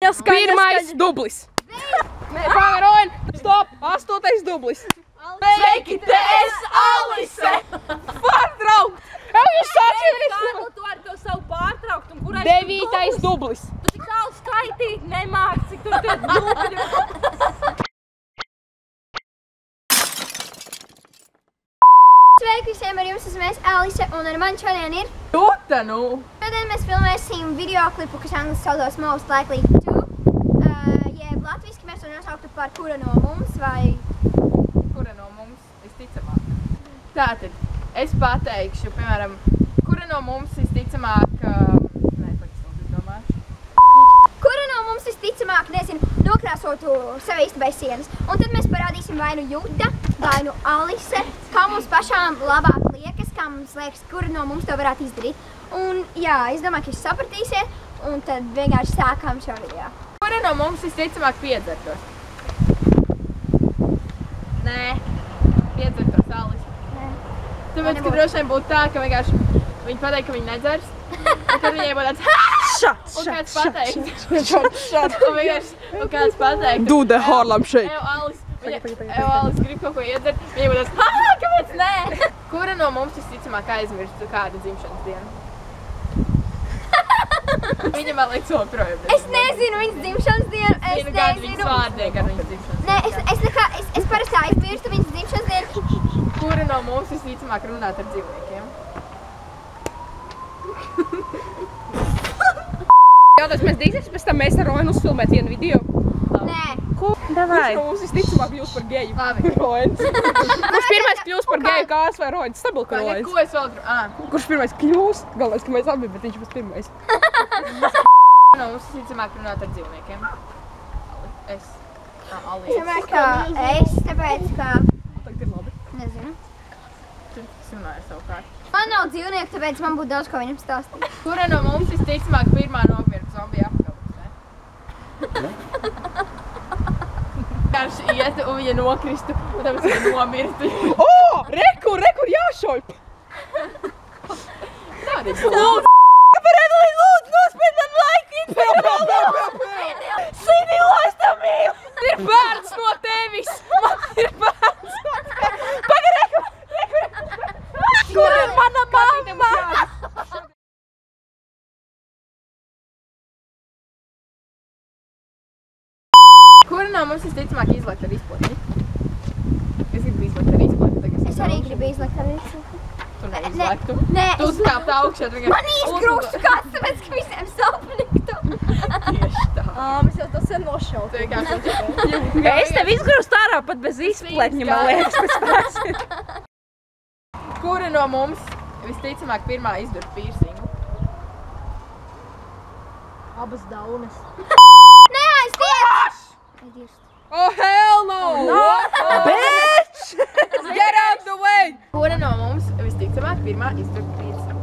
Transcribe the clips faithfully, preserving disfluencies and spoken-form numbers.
Pirmais dublis. Nē, pagaroin. Stop. Astotais dublis. Sveiki, te esi Alise! Pārtraukt! Jau jūs sāciet! Kārli, tu vari to savu pārtraukt un kurais Devītais dublis. Tu tik tālu skaitīt nemāk, cik tur tie dubļi. Sveiki visiem, ar jums esmu es Alise un ar mani šodien ir Jūta, nu! Šodien mēs filmēsim videoklipu, kas angliski saucās Most Likely To. Uh, jeb latviski mēs to nosauktu par Kura no mums vai... Kura no mums visticamāk? Tātad, es pateikšu, piemēram, kura no mums visticamāk... Nē, pakas vēl domāšu. Kura no mums visticamāk, nezinu, nokrāsotu sev īstabais sienas. Un tad mēs parādīsim vai nu Jūta, vai nu Alise, kā mums pašām labāk liekas, kā mums liekas, kura no mums to varētu izdarīt. Un jā, es domāju, ka jūs sapratīsiet, un tad vienkārši sākām šo video. Kura no mums visticamāk piedzertos? Nē, piedzertos Alise. Nē. Tāpēc, ka droši vien būtu tā, ka vienkārši viņi pateikt, ka viņi nedzers. Un tad viņai būtu tāds Šats, un kāds šats, pateikt. šats, šats. Un vienkārši un kāds pateikt. Do the Harlem Shake. Ev, Alis, viņa, ev, Alis grib kaut ko iedzert. Viņa būtu tāds, hā, kāpēc nē? Kura no mums visticamāk aizmirst kādu dzimšanas dienu? Viņa man liekas vēl projām. Es nezinu viņas dzimšanas dienu, es Vienu gadu viņas nezinu. vārdiek ar viņas dzimšanas Nē, es, dienu. es, nekā, es, es parasti aizmirstu viņas dzimšanas dienu. Kura no mums visticamāk runāt ar dzīvniekiem? Jautājums, mēs drīksim, pēc tam mēs ar Roinu uzfilmēt vienu video. Nē. Ko? Davai. Kurš no mums visticamāk kļūst par geju? Labi. Roins. Kurš pirmais kļūst par geju, kāds vai Roins? Stabil, ka Tagad, Roins. ko es vēl gribu? Ā, Kurš pirmais kļūst? Galvenais, ka mēs abi, bet viņš būs pirmais. kura no mums visticamāk runāt ar dzīvniekiem? Ali. Es. Ā, Es Alise. domāju, ka es, tāpēc, ka, Tagad ir labi. nezinu. Tu runāji savukārt. Man nav dzīvnieku, tāpēc man būtu daudz ko viņam stāstīt. Kura no mums visticamāk pirmā nomirta zombiju apgabasē? Vienkārši iet un viņa nokristu, un tāpēc viņa nomirtu. O! Rekur, rekur, jāšolp! Tā arī būtu. Lūdzu! Par Evelīnu, lūdzu, nospied man laiku! Pēl, pēl, pēl, pēl, pēl! Sīdī, lai es tev mīlu! Ir bērns no tevis! Man ir bērns no tevis! Paga, rekur, rekur! Kur ir mana mamma? Kura no mums visticamāk izlekt ar izplatni? Es gribu izlekt ar izplatni. tagad Es arī gribu izlekt ar visu. Tu neizlektu. Nē, Tu es uzkāpt augšā. tu vienkārši man izgrūstu kāds, tāpēc, ka visiem sapniktu. Tieši tā. Ā, mēs jau tas ir nošaut. Tu vienkārši... Es tev izgrūstu ārā pat bez izpletņa, man liekas, pēc pēc. Kura no mums visticamāk pirmā izdur piercingu? Abas daunas. Nē, aizdiet! Aizdiet. Oh, hell no! No! Bitch! Get out the way! Kura no mums visticamāk pirmā izdur piercingu?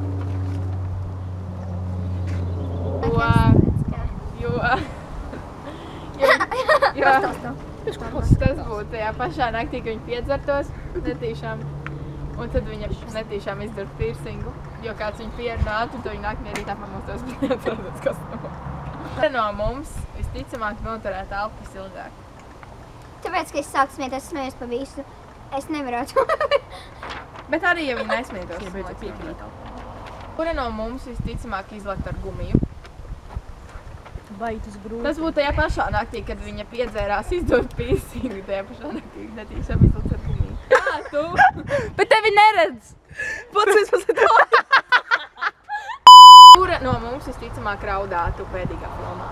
Jo... Jo... Jo... Jo... Tas būtu tajā pašā naktī, ka viņi piedzertos netīšām. Un tad viņa netīšām izdur piercingu, jo kāds viņu pierunātu, un to viņa nākamajā rītā pamostos neatcerētos, kas no. Kura no mums visticamāk noturēt elpas ilgāk? Tāpēc, ka es sāku smieties, es smējos pa visu. Es nevarētu. Bet arī, ja viņi nesmietos. Kura no mums visticamāk izlekt ar gumiju? Baitus grūti. Tas būtu tajā pašā naktī, kad viņa piedzērās izdot piercingu, tajā pašā naktī netīšām izlekt ar gumiju. Jā, tu! Bet tevi neredz! Pats es Kura no mums visticamāk raudātu pēdīgā filmā?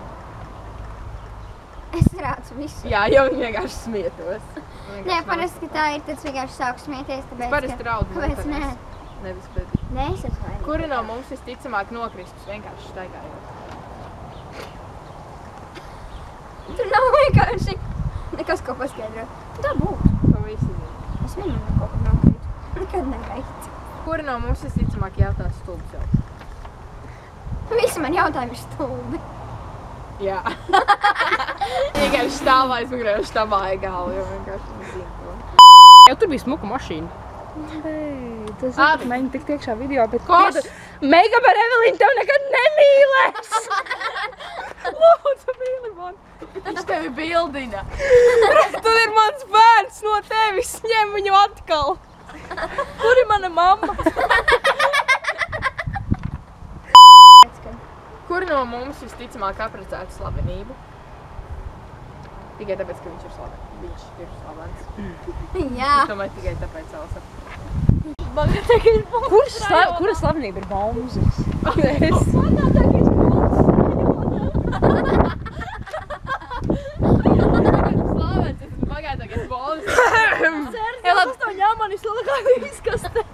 Es rācu visu. Jā, jau viņi vienkārši smietos. Nē, parasti, ka tā ir, tad es vienkārši sāku smieties, tāpēc, Parasti raudu Kāpēc nē? Nevis pēdīgi. Nē, es esmu vainīga. Kura no mums visticamāk nokristus vienkārši staigājot? Tur nav vienkārši nekas, ko paskaidrot. Tā būtu. To visi zina. Es viņu kaut kur nokrītu. Nekad negaitu. Kura no mums visticamāk jautās stulbs jau? Visi man jautājumi ir stulbi. Jā. Vienkārši stāvā aizmugurē un štamāja galvu, jo vienkārši nezinu to. Jau tur bija smuka mašīna. Ei, tas Abi. ir mēģina tikt iekšā video, bet... Koš! Meigam ar Evelīnu tev nekad nemīlēs! Lūdzu, mīli mani! bildina. Tad ir mans bērns no tevis, ņem viņu atkal. Kur ir mana mamma? Kur no mums visticamāk apprecētu slavenību? Tikai tāpēc, ka viņš ir slavens. Viņš ir slavens. Jā. Es domāju, tikai tāpēc Elsa. Kur sla kura slavenība ir Baumzes? Es. Slavens, es esmu bagātākais bolis. Elsa to ņem man izlakā izkaste.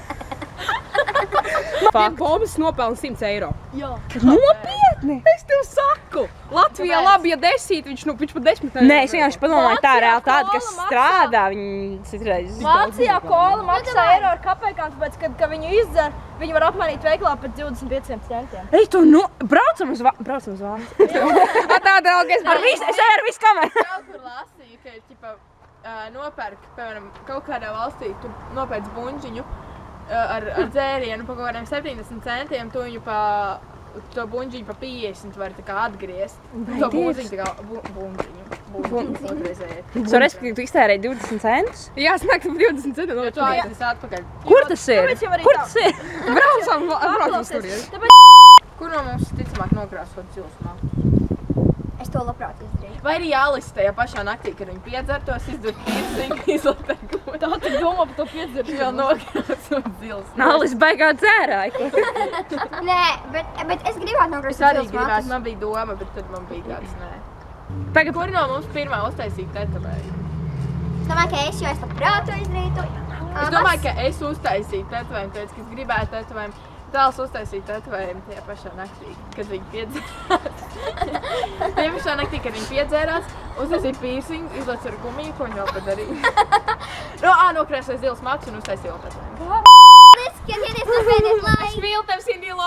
Fakt. Bombas nopelna simts eiro. Jā. Nopietni? Es tev saku. Latvijā labi, ja desīt, viņš, nu, viņš pa desmit eiro. Nē, es vienkārši padomāju, tā reāli tāda, kas strādā, viņi citreiz. Vācijā kola maksā eiro ar kapekām, tāpēc, kad, kad viņu izdzer, viņi var apmainīt veiklā par divdesmit pieciem centiem. Ej, tu nu, braucam uz Vāciju. Braucam uz Vāciju. Tā, draugi, es ar visu, es eju ar visu kameru. Kaut kur lasīju, ka ir, ķipa, uh, nopērk, piemēram, kaut kādā valstī, tu nopērc buņģiņu uh, ar, ar dzērienu pa kaut kādiem septiņdesmit centiem, tu viņu pa, to buņģiņu pa piecdesmit var tā kā atgriezt. To buņģiņu tā kā, bu, buņģiņu, buņģiņu otrreizējiet. So, respektīvi, tu iztērēji divdesmit centus? Jā, snāk divdesmit centiem. Jo tu aizies atpakaļ. Kur tas ir? Tāpēc jau arī Kur tā. tas ir? Braucam, braucam uz turieni. Kur no mums ticamāk nokrāsot zilsmā? Es to labprāt izdarīju. Vai arī Alis tajā pašā naktī, kad viņi piedzertos, izdod piercingu, izlata ar godu. Tā tik domā par to piedzeršanu. Vēl nokrāsot zilsmā. Nālis baigā dzērāja. Nē, bet, bet es gribētu Es nokrāsot arī zils gribētu, matus. man bija doma, bet tad man bija tāds, nē. Tagad, Kur no mums pirmā uztaisīja tetavēju? Es domāju, ka es jau es labprāt to izdarītu. Es domāju, ka es uztaisīju tetavējumu, tāpēc, ka es gribētu tetavējumu. Tēls uztaisīja tetavējumu tajā pašā naktī, kad viņi piedzērās. Tajā pašā naktī, kad viņi piedzērās, uztaisīja piercingu, izlaica ar gumiju, ko viņi vēl padarīja. No, ā, nokrēsoja zils matus un uztaisīja vēl tetavējumu. Skatieties, nospēdiet laiku. Viltem Sindilo!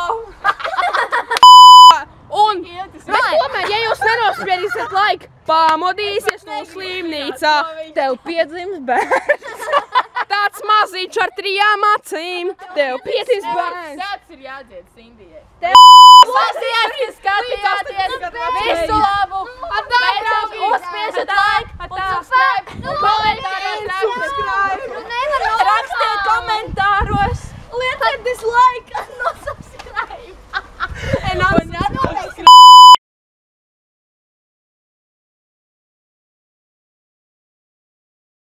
Un, bet tomēr, ja jūs nenospiedīsiet laiku, pamodīsies no slimnīcā, tev piedzims bērns. Tāds mazīčs ar trijām acīm, tev piedzims bērns. Tāds ir jādzied Sindijai. Klausieties, skatījāties, visu labu! Atā, draugi! Uzspiežat laiku, un subscribe, un komentāros rakstiet! Nu nevar Rakstiet komentāros! Lietiet dislike!